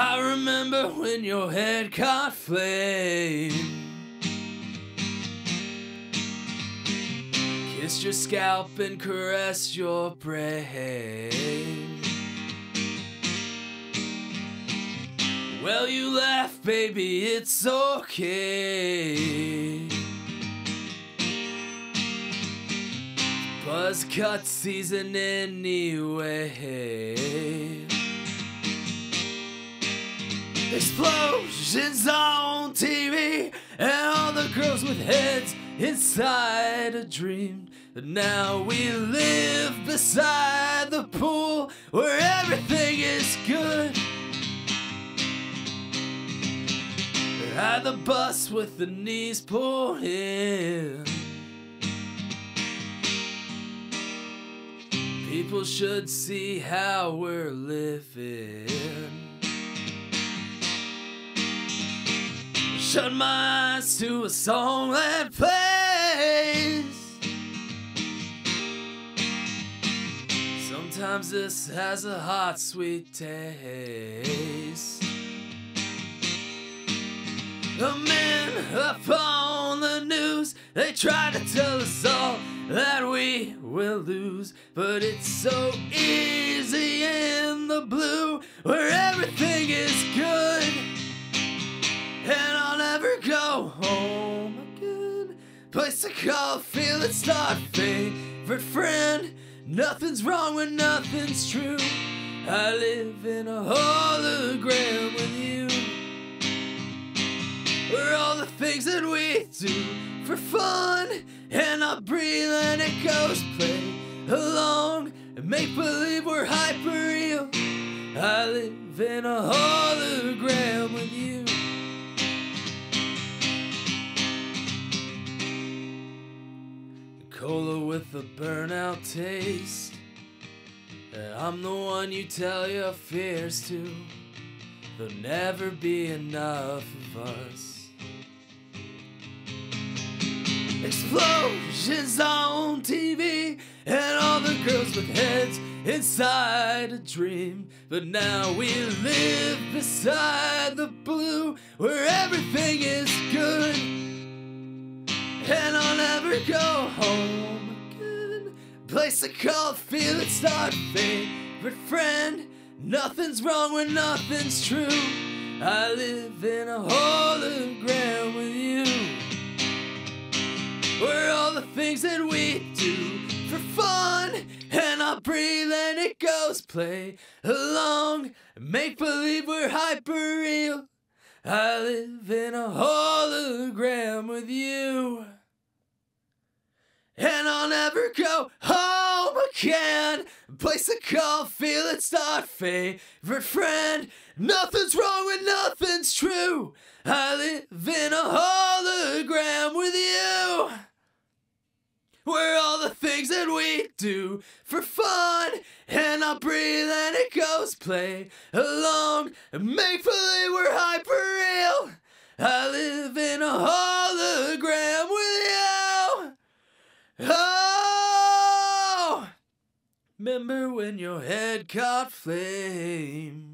I remember when your head caught flame. Kissed your scalp and caressed your brain. Well, you laugh, baby, it's okay. Buzzcut season anyway. Explosions on TV and all the girls with heads inside a dream. But now we live beside the pool where everything is good. Ride the bus with the knees pulled in. People should see how we're living. Shut my eyes to a song that plays. Sometimes this has a hot, sweet taste. The men up on the news, they try to tell us all that we will lose. But it's so easy in the blue where everything is good. And I'll never go home again. Place to call, feel it start, favorite friend. Nothing's wrong when nothing's true. I live in a hologram with you. We're all the things that we do for fun. And I breathe and it goes play along and make believe we're hyper real. I live in a hologram with you. Cola with a burnout taste. I'm the one you tell your fears to. There'll never be enough of us. Explosions on TV and all the girls with heads inside a dream. But now we live beside the blue where everything is good. And I'll never go home again. Place to call, feel it start, favorite friend. Nothing's wrong when nothing's true. I live in a hologram with you. We're all the things that we do for fun. And I breathe and it goes play along. Make believe we're hyper real. I live in a hologram with you. And I'll never go home again. Place to call, feel it start, favorite friend. Nothing's wrong when nothing's true. I live in a hologram with you. We're all the things that we do for fun. And I breathe and it goes play along and make believe we're hyper real. I live in a hologram with you. Oh, remember when your head caught flame.